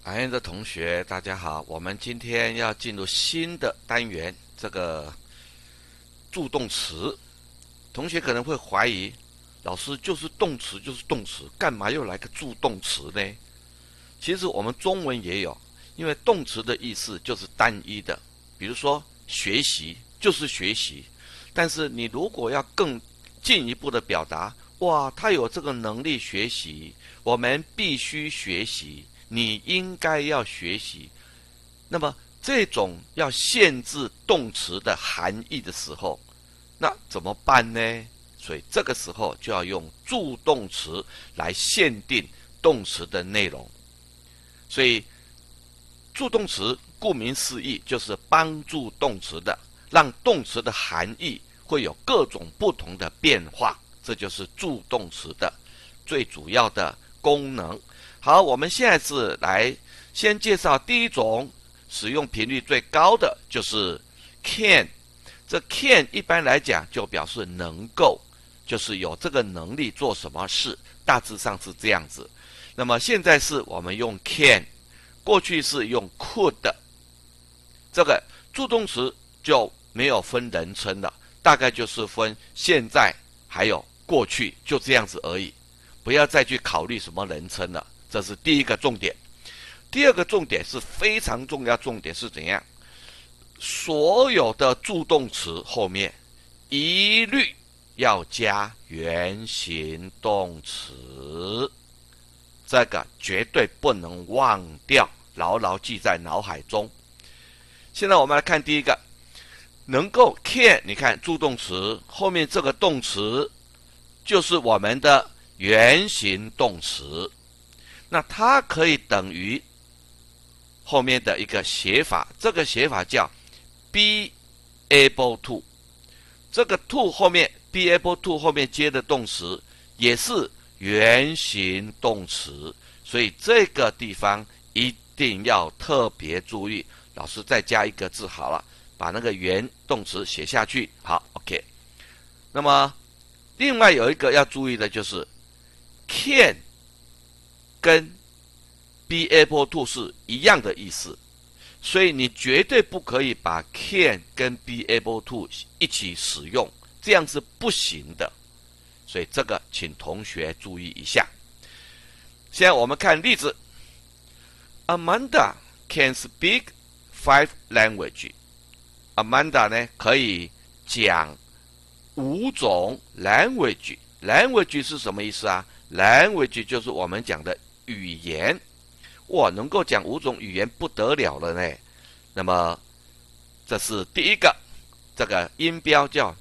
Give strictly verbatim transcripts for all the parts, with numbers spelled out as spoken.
安安的同学，大家好，我们今天要进入新的单元，这个助动词。同学可能会怀疑，老师就是动词就是动词，干嘛又来个助动词呢？其实我们中文也有，因为动词的意思就是单一的，比如说学习就是学习，但是你如果要更进一步的表达，哇，他有这个能力学习，我们必须学习。你应该要学习，那么这种要限制动词的含义的时候，那怎么办呢？所以这个时候就要用助动词来限定动词的内容。所以助动词顾名思义就是帮助动词的，让动词的含义会有各种不同的变化，这就是助动词的最主要的功能。好，我们现在是来先介绍第一种使用频率最高的，就是 can。这 can 一般来讲就表示能够，就是有这个能力做什么事，大致上是这样子。那么现在是我们用 can， 过去是用 could， 这个助动词就没有分人称了，大概就是分现在还有过去，就这样子而已，不要再去考虑什么人称了。这是第一个重点。第二个重点是非常重要，重点是怎样？所有的助动词后面一律要加原形动词，这个绝对不能忘掉，牢牢记在脑海中。现在我们来看第一个，能够 can， 你看助动词后面这个动词就是我们的原形动词。那它可以等于后面的一个写法，这个写法叫 be able to。这个 to 后面 be able to 后面接的动词也是原形动词，所以这个地方一定要特别注意。老师再加一个字好了，把那个原动词写下去。好 ，OK。那么另外有一个要注意的就是 can。跟 be able to 是一样的意思，所以你绝对不可以把 can 跟 be able to 一起使用，这样是不行的。所以这个请同学注意一下。现在我们看例子 ，Amanda can speak five language。Amanda 呢可以讲五种 language。language 是什么意思啊？language 就是我们讲的语言，哇，能够讲五种语言不得了了呢。那么这是第一个，这个音标叫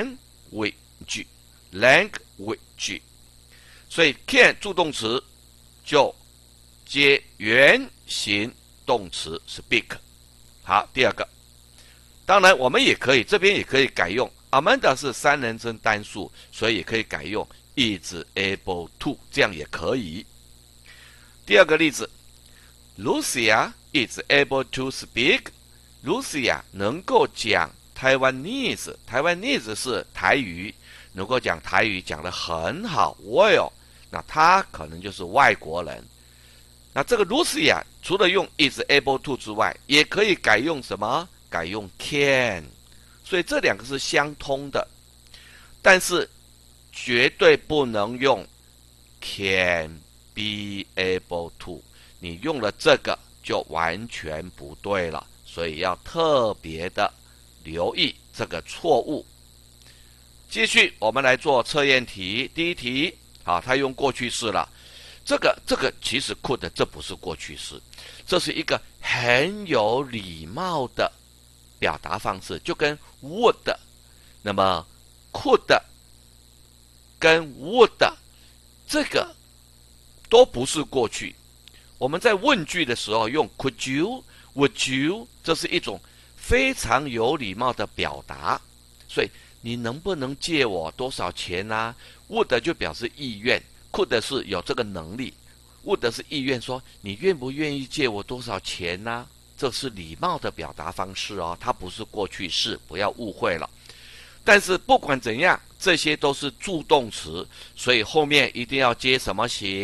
language，language。所以 can 助动词就接原形动词 speak。好，第二个，当然我们也可以，这边也可以改用 Amanda 是三人称单数，所以也可以改用is able to， 这样也可以。第二个例子 ，Lucia is able to speak。Lucia 能够讲 Taiwanese，Taiwanese 是台语，能够讲台语讲得很好 ，well， 那他可能就是外国人。那这个 Lucia 除了用 is able to 之外，也可以改用什么？改用 can， 所以这两个是相通的，但是绝对不能用 can be able to， 你用了这个就完全不对了，所以要特别的留意这个错误。继续，我们来做测验题。第一题，好，他用过去式了。这个这个其实 could 这不是过去式，这是一个很有礼貌的表达方式，就跟 would， 那么 could。跟 would 这个都不是过去。我们在问句的时候用 could you、would you， 这是一种非常有礼貌的表达。所以你能不能借我多少钱啊 ？would 就表示意愿 ，could 是有这个能力 ，would 是意愿，说你愿不愿意借我多少钱啊？这是礼貌的表达方式哦，它不是过去式，不要误会了。但是不管怎样，这些都是助动词，所以后面一定要接什么形？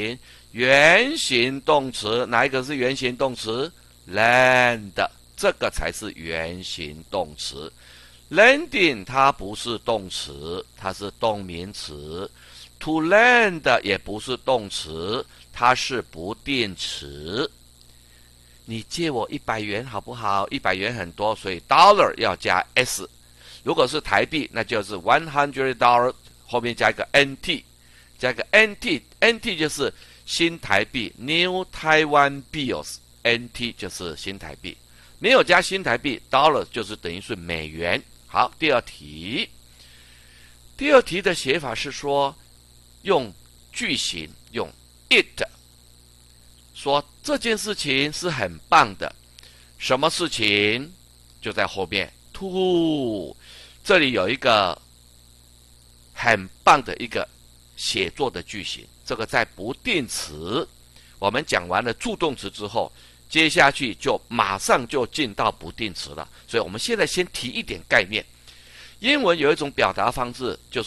原形动词，哪一个是原形动词 ？land， 这个才是原形动词。landing 它不是动词，它是动名词。to land 也不是动词，它是不定词。你借我一百元好不好？一百元很多，所以 dollar 要加 s。如果是台币，那就是 one hundred dollar， 后面加一个 nt， 加一个 nt，nt 就是新台币 ，New Taiwan Bills，nt 就是新台币。没有加新台币 ，dollar 就是等于是美元。好，第二题，第二题的写法是说，用句型用 it。说这件事情是很棒的，什么事情就在后面 to， 这里有一个很棒的一个写作的句型，这个在不定词，我们讲完了助动词之后，接下去就马上就进到不定词了，所以我们现在先提一点概念。英文有一种表达方式，就是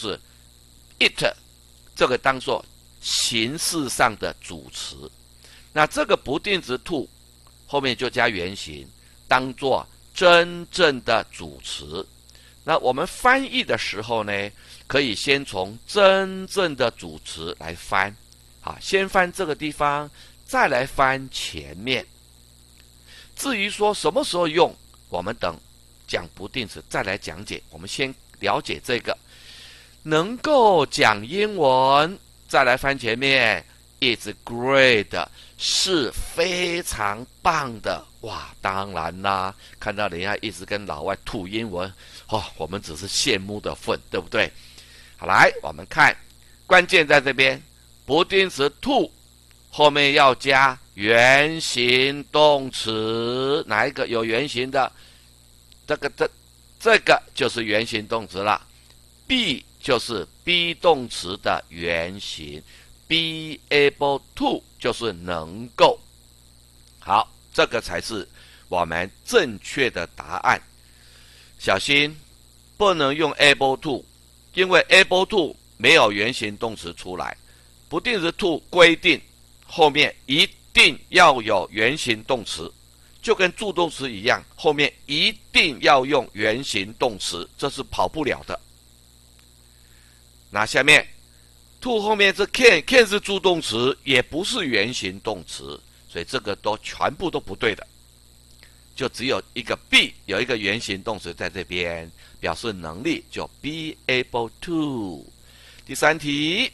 it 这个当作形式上的主词，那这个不定词 to 后面就加原形，当作真正的主词。那我们翻译的时候呢，可以先从真正的主词来翻，好，先翻这个地方，再来翻前面。至于说什么时候用，我们等讲不定词再来讲解。我们先了解这个，能够讲英文，再来翻前面 ，It's great。是非常棒的哇！当然啦，看到人家一直跟老外吐英文，哦，我们只是羡慕的份，对不对？好，来我们看，关键在这边，不定词 to 后面要加原形动词，哪一个有原形的？这个这这个就是原形动词了。be 就是 be 动词的原形。Be able to 就是能够，好，这个才是我们正确的答案。小心，不能用 able to， 因为 able to 没有原形动词出来。不定词 to 规定后面一定要有原形动词，就跟助动词一样，后面一定要用原形动词，这是跑不了的。那下面。to 后面是 can，can 是助动词，也不是原形动词，所以这个都全部都不对的。就只有一个 be 有一个原形动词在这边表示能力，就 be able to。第三题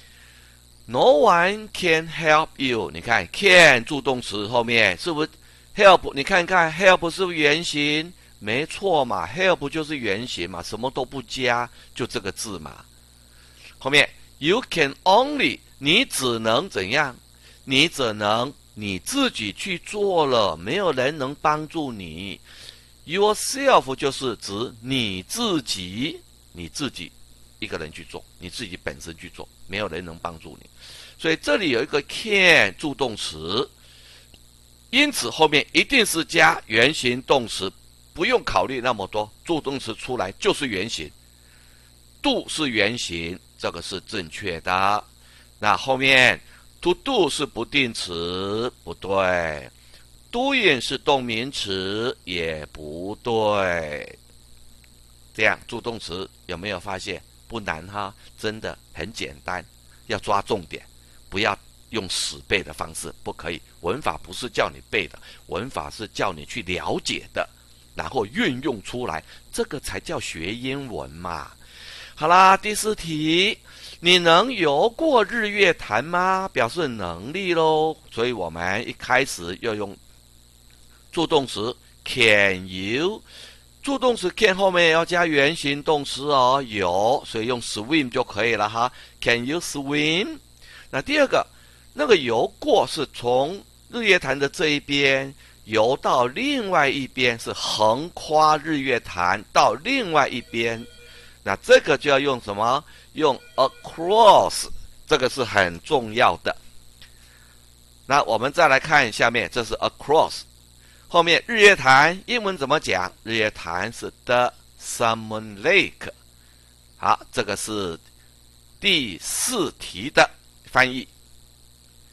，No one can help you。你看 can 助动词后面是不是 help？ 你看看 help 是不是原形？没错嘛 ，help 就是原形嘛，什么都不加，就这个字嘛。后面。You can only， 你只能怎样？你只能你自己去做了，没有人能帮助你。Yourself 就是指你自己，你自己一个人去做，你自己本身去做，没有人能帮助你。所以这里有一个 can 助动词，因此后面一定是加原形动词，不用考虑那么多，助动词出来就是原形。do 是原形。这个是正确的，那后面 to do 是不定词，不对 ；doing 是动名词，也不对。这样助动词有没有发现不难哈？真的很简单，要抓重点，不要用死背的方式，不可以。文法不是叫你背的，文法是叫你去了解的，然后运用出来，这个才叫学英文嘛。好啦，第四题，你能游过日月潭吗？表示能力咯，所以我们一开始要用助动词 can you， 助动词 can 后面要加原形动词哦，游，所以用 swim 就可以了哈。Can you swim？ 那第二个，那个游过是从日月潭的这一边游到另外一边，是横跨日月潭到另外一边。那这个就要用什么？用 across， 这个是很重要的。那我们再来看下面，这是 across， 后面日月潭英文怎么讲？日月潭是 the Salmon Lake。好，这个是第四题的翻译。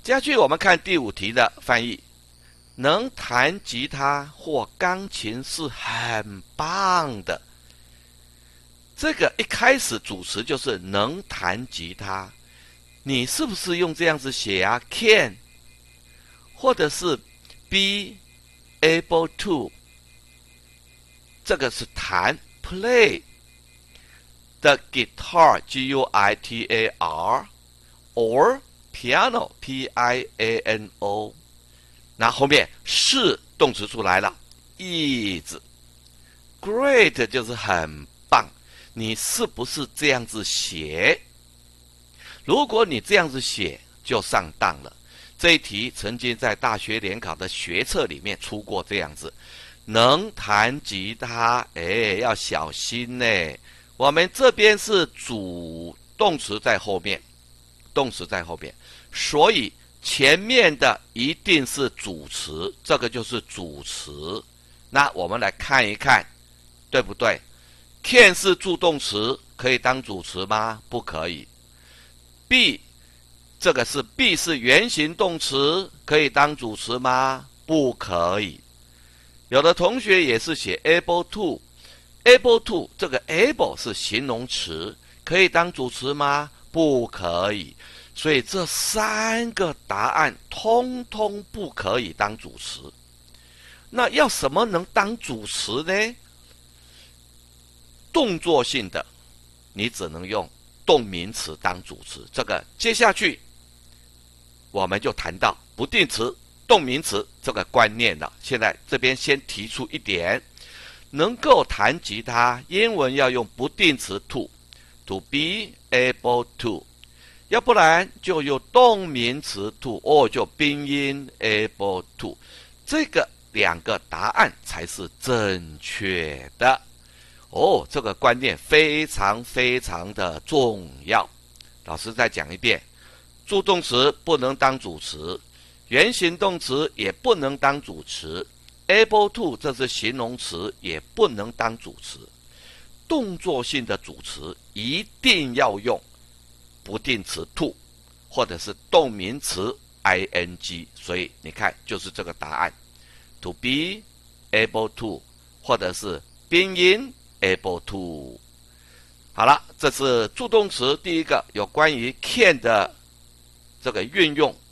接下去我们看第五题的翻译，能弹吉他或钢琴是很棒的。这个一开始主词就是能弹吉他，你是不是用这样子写啊 ？Can， 或者是 be able to， 这个是弹 play the guitar G U I T A R or piano P I A N O， 那后面是动词出来了 is great 就是很棒。你是不是这样子写？如果你这样子写就上当了。这一题曾经在大学联考的学测里面出过这样子，能弹吉他，哎，要小心呢。我们这边是主动词在后面，动词在后面，所以前面的一定是主词，这个就是主词。那我们来看一看，对不对？Can 是助动词，可以当主词吗？不可以。be 这个是 be 是原形动词，可以当主词吗？不可以。有的同学也是写 able to，able to 这个 able 是形容词，可以当主词吗？不可以。所以这三个答案通通不可以当主词。那要什么能当主词呢？动作性的，你只能用动名词当主词。这个接下去我们就谈到不定词、动名词这个观念了。现在这边先提出一点，能够弹吉他，英文要用不定词 to，to be able to， 要不然就用动名词 to， 或就宾音 able to， 这个两个答案才是正确的。哦，这个观念非常非常的重要。老师再讲一遍，助动词不能当主词，原形动词也不能当主词 ，able to 这是形容词也不能当主词。动作性的主词一定要用不定词 to， 或者是动名词 ing。所以你看，就是这个答案 ，to be able to， 或者是宾音。able to。 好了，这是助动词第一个有关于 can 的这个运用